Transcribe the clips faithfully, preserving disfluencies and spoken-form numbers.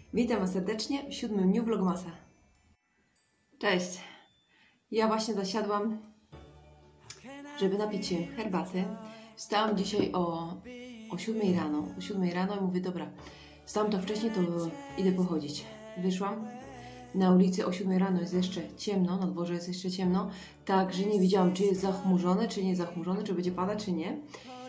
Witam Was serdecznie w siódmym dniu Vlogmasa. Cześć! Ja właśnie zasiadłam, żeby napić się herbaty. Wstałam dzisiaj o, o siódmej rano. O siódmej rano i mówię, dobra, wstałam to wcześniej, to idę pochodzić. Wyszłam. Na ulicy o siódmej rano jest jeszcze ciemno, na dworze jest jeszcze ciemno, także nie widziałam, czy jest zachmurzone, czy nie zachmurzone, czy będzie padać, czy nie.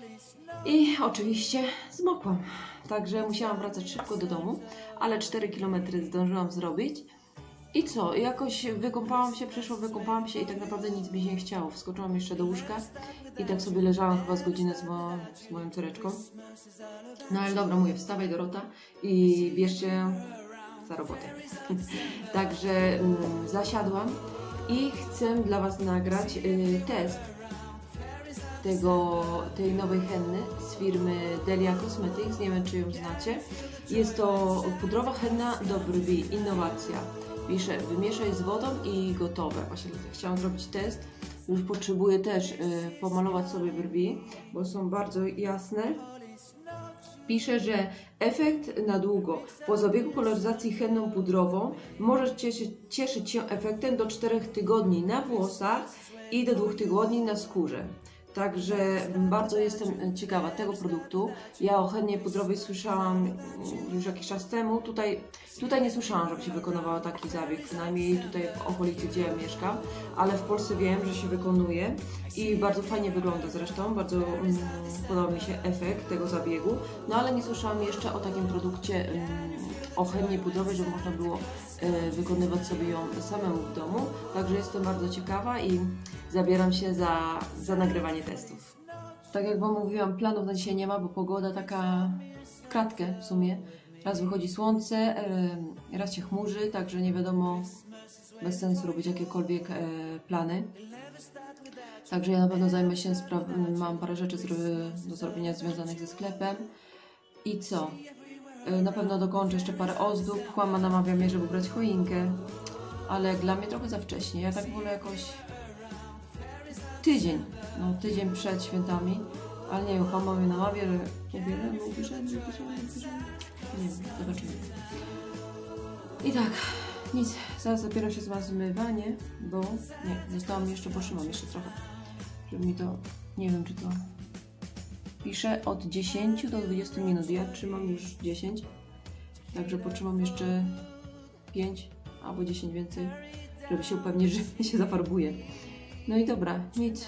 I oczywiście zmokłam, także musiałam wracać szybko do domu, ale cztery kilometry zdążyłam zrobić. I co? Jakoś wykąpałam się, przyszło, wykąpałam się i tak naprawdę nic mi się nie chciało. Wskoczyłam jeszcze do łóżka i tak sobie leżałam chyba z godzinę z, mo z moją córeczką. No ale dobra, mówię, wstawaj Dorota i bierzcie za robotę. Także mm, zasiadłam i chcę dla Was nagrać y, test tego, tej nowej henny z firmy Delia Cosmetics, nie wiem czy ją znacie. Jest to pudrowa henna do brwi, innowacja. Pisze, wymieszaj z wodą i gotowe. Właśnie chciałam zrobić test. Już potrzebuję też y, pomalować sobie brwi, bo są bardzo jasne. Pisze, że efekt na długo. Po zabiegu koloryzacji henną pudrową możesz cieszyć, cieszyć się efektem do czterech tygodni na włosach i do dwóch tygodni na skórze. Także bardzo jestem ciekawa tego produktu. Ja o hennie pudrowej słyszałam już jakiś czas temu. Tutaj, tutaj nie słyszałam, żeby się wykonywała taki zabieg, przynajmniej tutaj w okolicy, gdzie ja mieszkam, ale w Polsce wiem, że się wykonuje i bardzo fajnie wygląda zresztą, bardzo mm, podoba mi się efekt tego zabiegu, no ale nie słyszałam jeszcze o takim produkcie mm, o hennie pudrowej, żeby można było y, wykonywać sobie ją samemu w domu, także jestem bardzo ciekawa i zabieram się za, za nagrywanie testów. Tak jak Wam mówiłam, planów na dzisiaj nie ma, bo pogoda taka w kratkę w sumie. Raz wychodzi słońce, y, raz się chmurzy, także nie wiadomo, bez sensu robić jakiekolwiek y, plany. Także ja na pewno zajmę się, mam parę rzeczy do zrobienia związanych ze sklepem. I co? Na pewno dokończę jeszcze parę ozdób. Chłama namawia mnie, żeby brać choinkę, ale jak dla mnie trochę za wcześnie. Ja tak wolę jakoś tydzień, no tydzień przed świętami, ale nie wiem, chłama mnie namawia, że ubierzemy, ubierzemy, ubierzemy, ubierzemy. Nie wiem, zobaczymy. I tak, nic, zaraz dopiero się zmywanie, bo nie, zostałam jeszcze, potrzymam jeszcze trochę, żeby mi to, nie wiem czy to... Piszę od dziesięciu do dwudziestu minut. Ja trzymam już dziesięć, także potrzymam jeszcze pięć albo dziesięć więcej, żeby się upewnić, że się zafarbuje. No i dobra, nic.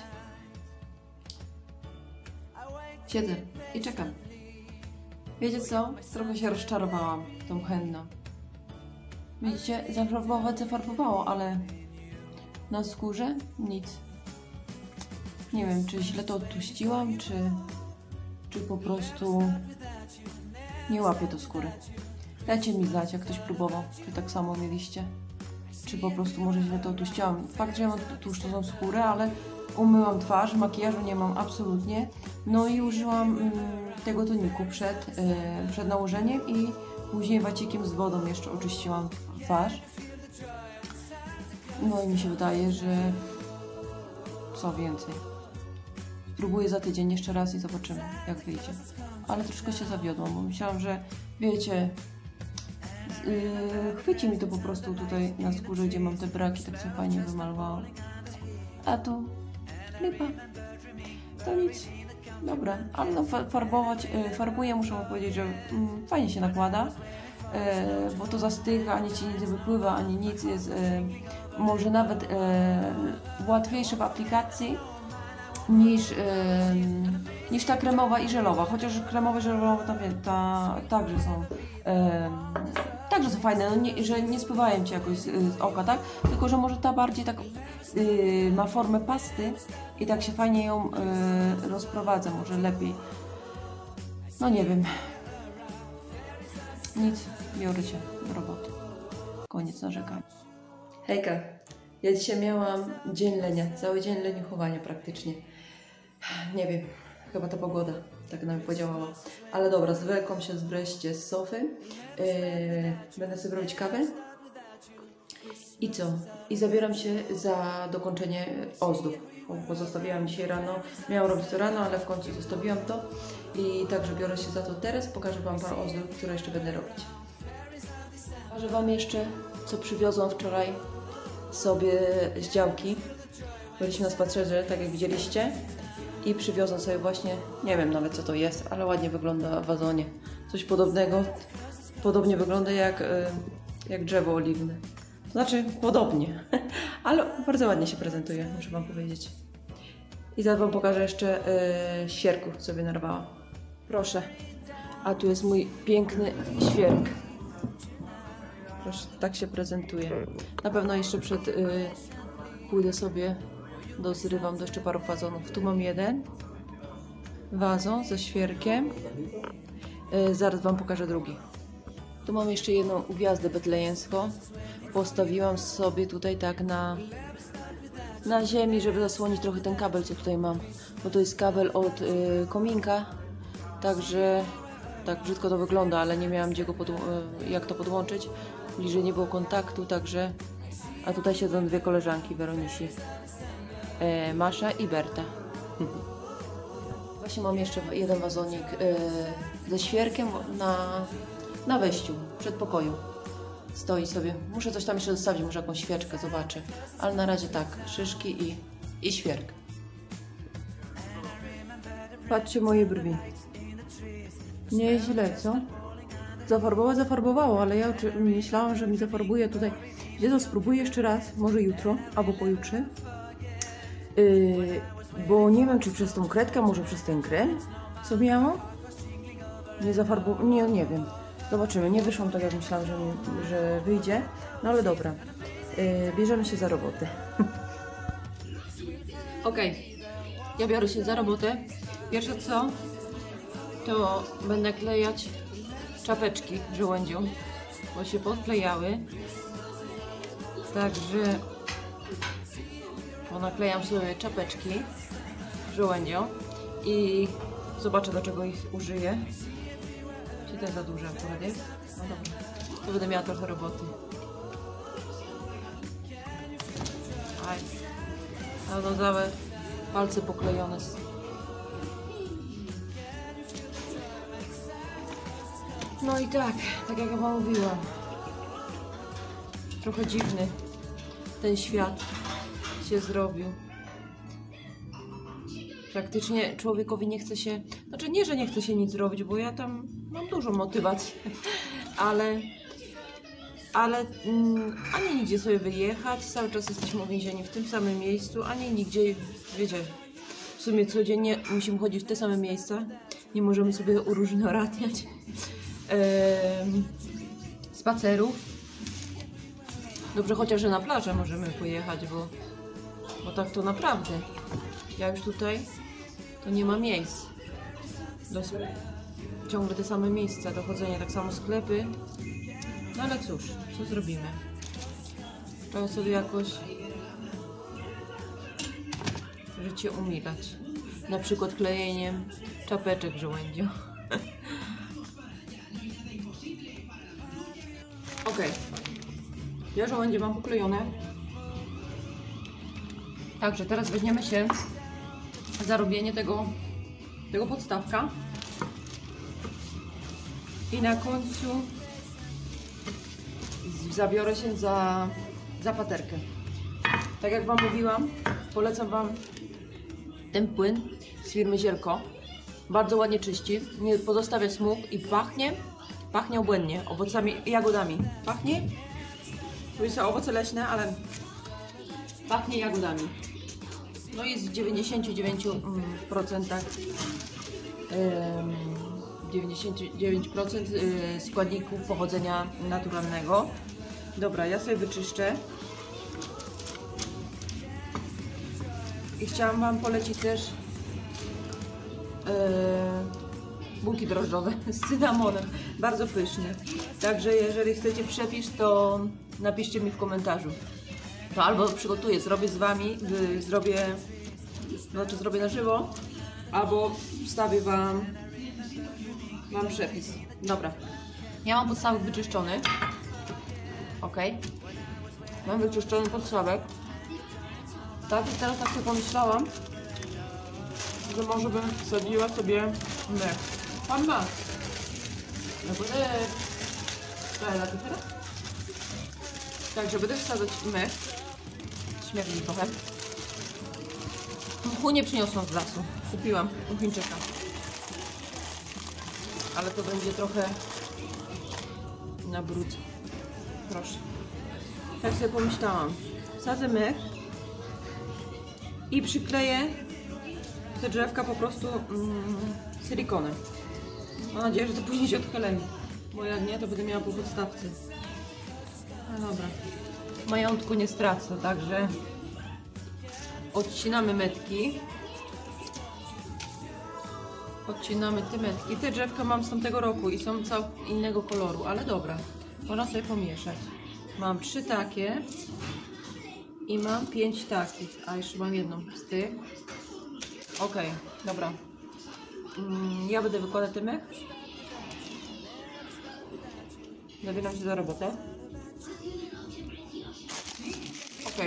Siedzę i czekam. Wiecie co? Trochę się rozczarowałam tą henną. Widzicie, zafarbować zafarbowało, ale na skórze nic. Nie wiem, czy źle to odtuściłam, czy... czy po prostu nie łapie to skóry. Dajcie mi znać, jak ktoś próbował, czy tak samo mieliście, czy po prostu może źle to otuściłam. Fakt, że ja mam tłuszczową skórę, ale umyłam twarz, makijażu nie mam absolutnie, no i użyłam mm, tego toniku przed, yy, przed nałożeniem i później wacikiem z wodą jeszcze oczyściłam twarz. No i mi się wydaje, że co więcej. Spróbuję za tydzień jeszcze raz i zobaczymy, jak wyjdzie. Ale troszkę się zawiodłam, bo myślałam, że wiecie, yy, chwyci mi to po prostu tutaj na skórze, gdzie mam te braki, tak się fajnie wymalowałam. A tu lipa. To nic. Dobra, ale no farbować, yy, farbuję, muszę wam powiedzieć, że yy, fajnie się nakłada, yy, bo to zastyga, ani ci nic nie wypływa, ani nic jest yy, może nawet yy, łatwiejsze w aplikacji. Niż, yy, niż ta kremowa i żelowa, chociaż kremowe i żelowe ta, ta, także są yy, także są fajne, no nie, że nie spływają ci jakoś z, z oka, tak? Tylko, że może ta bardziej tak yy, ma formę pasty i tak się fajnie ją yy, rozprowadza, może lepiej. No nie wiem. Nic, biorę się do roboty. Koniec narzekania. Hejka, ja dzisiaj miałam dzień lenia, cały dzień leniuchowania praktycznie. Nie wiem, chyba ta pogoda tak na mnie podziałała. Ale dobra, zwlekłam się wreszcie z sofy. Yy, będę sobie robić kawę. I co? I zabieram się za dokończenie ozdób. Bo zostawiłam dzisiaj rano, miałam robić to rano, ale w końcu zostawiłam to. I także biorę się za to teraz. Pokażę Wam parę ozdób, które jeszcze będę robić. Pokażę Wam jeszcze, co przywiozłam wczoraj sobie z działki. Byliśmy na spacerze, tak jak widzieliście. I przywiozłam sobie właśnie, nie wiem nawet co to jest, ale ładnie wygląda w wazonie. Coś podobnego, podobnie wygląda jak, jak drzewo oliwne. To znaczy podobnie, ale bardzo ładnie się prezentuje, muszę Wam powiedzieć. I zaraz Wam pokażę jeszcze yy, świerku sobie narwałam. Proszę. A tu jest mój piękny świerk. Proszę, tak się prezentuje. Na pewno jeszcze przed yy, pójdę sobie, dozrywam do jeszcze paru wazonów. Tu mam jeden wazon ze świerkiem. Yy, zaraz Wam pokażę drugi. Tu mam jeszcze jedną gwiazdę betlejemską. Postawiłam sobie tutaj tak na, na ziemi, żeby zasłonić trochę ten kabel, co tutaj mam. Bo to jest kabel od yy, kominka. Także tak brzydko to wygląda, ale nie miałam gdzie go pod, jak to podłączyć. Bliżej nie było kontaktu, także... A tutaj siedzą dwie koleżanki Weronisi. E, Masza i Berta. Właśnie mam jeszcze jeden wazonik e, ze świerkiem na, na wejściu, w przedpokoju. Stoi sobie. Muszę coś tam jeszcze zostawić, może jakąś świeczkę, zobaczę. Ale na razie tak, szyszki i, i świerk. Patrzcie moje brwi. Nieźle, co? Zafarbowało, zafarbowało, ale ja myślałam, że mi zafarbuje tutaj. Gdzie to spróbuję jeszcze raz, może jutro, albo pojutrze. Yy, bo nie wiem, czy przez tą kredkę, może przez ten krem, co miałam. Nie zafarbowało, nie, nie wiem. Zobaczymy, nie wyszłam tak, jak myślałam, że, mi, że wyjdzie. No ale dobra, yy, bierzemy się za robotę. Okej, okay. Ja biorę się za robotę. Pierwsze co, to będę klejać czapeczki żołędziu, bo się podklejały. Także ponaklejam sobie czapeczki żołędziom i zobaczę, do czego ich użyję. Czy ten za duży akurat jest? No dobra, to będę miała trochę roboty. Aj, a no całe palce poklejone. No i tak, tak jak ja Wam mówiłam, trochę dziwny ten świat się zrobił. Praktycznie człowiekowi nie chce się, znaczy nie, że nie chce się nic zrobić, bo ja tam mam dużo motywacji, ale, ale mm, ani nigdzie sobie wyjechać, cały czas jesteśmy uwięzieni w tym samym miejscu, ani nigdzie, wiecie, w sumie codziennie musimy chodzić w te same miejsca, nie możemy sobie uróżnorodniać spacerów. Dobrze, chociaż że na plażę możemy pojechać, bo, bo tak to naprawdę. Ja już tutaj to nie ma miejsc. Do, ciągle te same miejsca do chodzenia, tak samo sklepy. No ale cóż, co zrobimy? Trzeba sobie jakoś życie umilać. Na przykład klejeniem czapeczek żołędziu. Ok, ja żołędzie mam poklejone. Także teraz weźmiemy się za robienie tego, tego podstawka. I na końcu zabiorę się za, za paterkę. Tak jak Wam mówiłam, polecam Wam ten płyn z firmy Zielko. Bardzo ładnie czyści, nie pozostawia smug i pachnie. Pachnie obłędnie, owocami, jagodami. Pachnie? To są owoce leśne, ale pachnie jagodami. No jest w dziewięćdziesięciu dziewięciu procent dziewięćdziesiąt dziewięć procent składników pochodzenia naturalnego. Dobra, ja sobie wyczyszczę. I chciałam Wam polecić też yy, bułki drożdżowe z cynamonem. Bardzo pyszne. Także jeżeli chcecie przepis, to napiszcie mi w komentarzu. To albo przygotuję, zrobię z Wami, zrobię, znaczy zrobię na żywo, albo wstawię Wam, mam przepis. Dobra. Ja mam podstawek wyczyszczony. Ok. Mam wyczyszczony podstawek. Tak, i teraz tak sobie pomyślałam, że może bym wsadziła sobie mleko. Pan ma. No bo te... Co ja teraz? Także będę wsadzać mech. Śmierdzi trochę. Mchu nie przyniosłam z lasu. Kupiłam u Chińczyka. Ale to będzie trochę na brud. Proszę. Tak sobie pomyślałam. Wsadzę mech i przykleję te drzewka po prostu mm, silikonem. Mam nadzieję, że to później się odchyleni. Bo jak nie, to będę miała po podstawce. No dobra. Majątku nie stracę, także odcinamy metki. Odcinamy te metki. Te drzewka mam z tamtego roku i są całkiem innego koloru, ale dobra. Można sobie pomieszać. Mam trzy takie i mam pięć takich, a jeszcze mam jedną z tych. Ok, dobra. Ja będę wykładać ten mech. Zabieram się za robotę. Ok.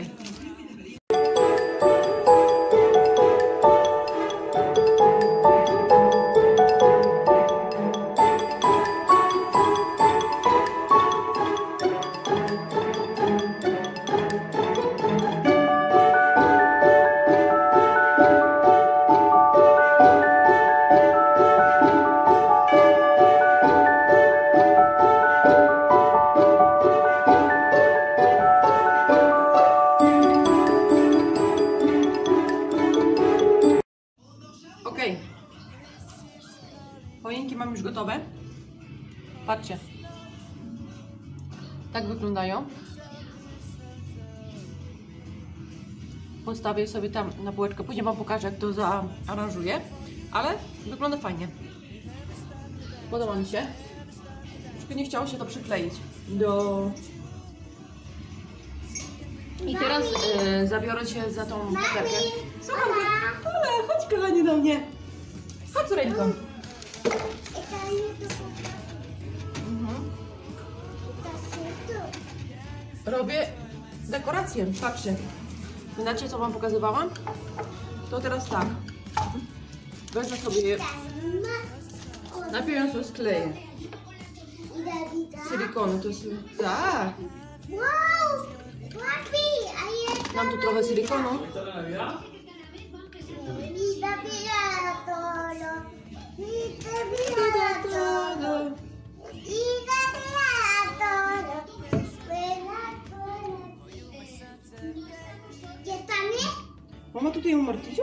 Choinki mam już gotowe. Patrzcie. Tak wyglądają. Postawię sobie tam na półeczkę. Później wam pokażę, jak to zaaranżuję. Ale wygląda fajnie. Podoba mi się. Troszkę nie chciało się to przykleić do... I teraz yy, zabiorę się za tą butelkę. Słucham, ale chodź kochanie do mnie. Chodź ręką. Mhm. Robię dekorację, patrzcie. Znacie, co wam pokazywałam? To teraz tak. Wezmę sobie je. Najpierw ją sobie skleję. Silikonu, to jest... Tak. Mam tu trochę silikonu. Mama, tu tem um martillo?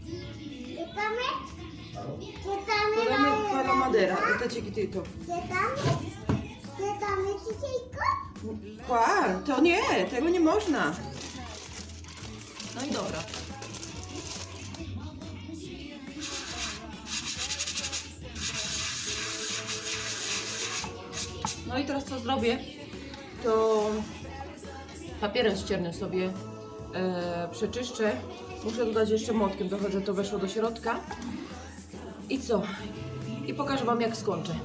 Podamy para madera, to chiquitito. Kwa, to nie, tego nie można. No i dobra. No i teraz co zrobię, to papierem ściernym sobie e, przeczyszczę. Muszę dodać jeszcze młotkiem trochę, że to weszło do środka. I co? I pokażę wam, jak skończę.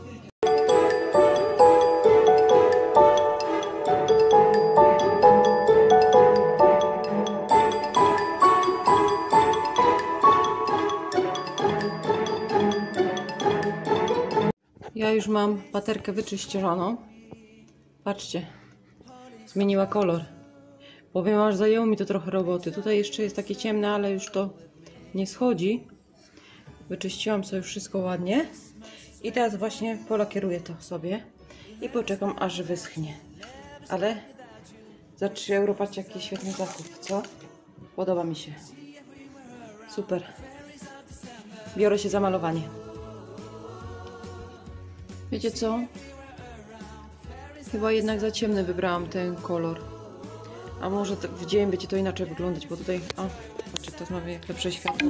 Ja już mam paterkę wyczyszczoną. Patrzcie, zmieniła kolor. Powiem, aż zajęło mi to trochę roboty. Tutaj jeszcze jest takie ciemne, ale już to nie schodzi. Wyczyściłam sobie wszystko ładnie. I teraz właśnie polakieruję to sobie. I poczekam, aż wyschnie. Ale za trzy euro, patrzcie, jaki świetny zakup, co? Podoba mi się. Super. Biorę się za malowanie. Wiecie co? Chyba jednak za ciemny wybrałam ten kolor. A może w dzień będzie to inaczej wyglądać, bo tutaj... O, patrzcie, to znowu lepsze światło.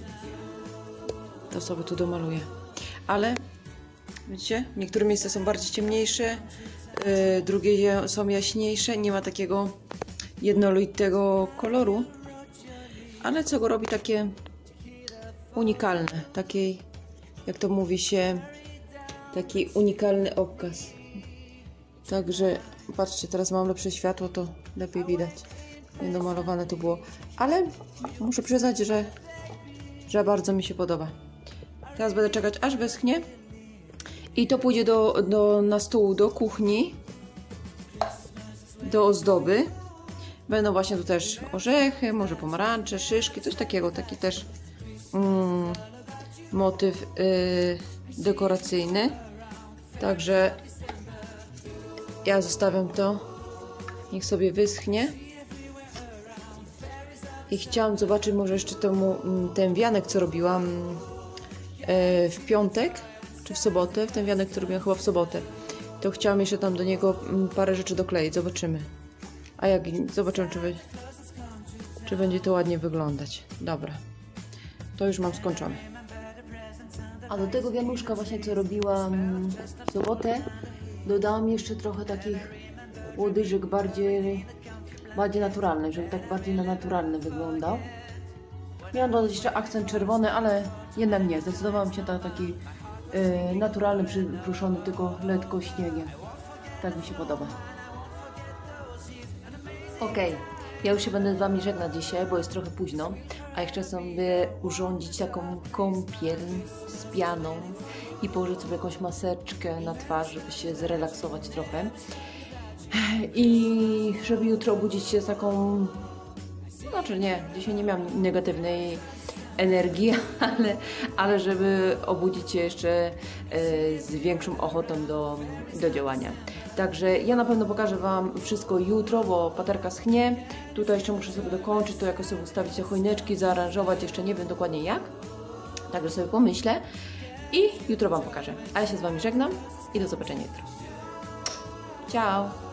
To sobie tu domaluję. Ale, widzicie? Niektóre miejsca są bardziej ciemniejsze, yy, drugie są jaśniejsze. Nie ma takiego jednolitego koloru. Ale co go robi takie unikalne. Takiej, jak to mówi się, taki unikalny obraz. Także patrzcie, teraz mam lepsze światło, to lepiej widać. Niedomalowane to było. Ale muszę przyznać, że, że bardzo mi się podoba. Teraz będę czekać, aż wyschnie. I to pójdzie do, do, na stół do kuchni. do ozdoby. Będą właśnie tu też orzechy, może pomarańcze, szyszki, coś takiego, taki też mm, motyw yy, dekoracyjny. Także ja zostawiam to, niech sobie wyschnie. I chciałam zobaczyć może jeszcze temu, ten wianek, co robiłam yy, w piątek, czy w sobotę, ten wianek, co robiłam chyba w sobotę. To chciałam jeszcze tam do niego parę rzeczy dokleić, zobaczymy. A jak zobaczymy, czy, czy będzie to ładnie wyglądać. Dobra, to już mam skończone. A do tego wianuszka właśnie, co robiłam w sobotę, dodałam jeszcze trochę takich łodyżek bardziej, bardziej naturalnych, żeby tak bardziej na naturalny wyglądał. Miałam dodać jeszcze akcent czerwony, ale jednak nie. Zdecydowałam się na taki yy, naturalny, przypruszony tylko lekko śniegiem. Tak mi się podoba. Okej, okay. Ja już się będę z Wami żegnać dzisiaj, bo jest trochę późno, a jeszcze sobie urządzić taką kąpiel z pianą i położyć sobie jakąś maseczkę na twarz, żeby się zrelaksować trochę. I żeby jutro obudzić się z taką, znaczy nie, dzisiaj nie miałam negatywnej energii, ale, ale żeby obudzić się jeszcze z większą ochotą do, do działania. Także ja na pewno pokażę Wam wszystko jutro, bo paterka schnie. Tutaj jeszcze muszę sobie dokończyć to, jakoś sobie ustawić te choineczki, zaaranżować, jeszcze nie wiem dokładnie jak. Także sobie pomyślę i jutro Wam pokażę. A ja się z Wami żegnam i do zobaczenia jutro. Ciao!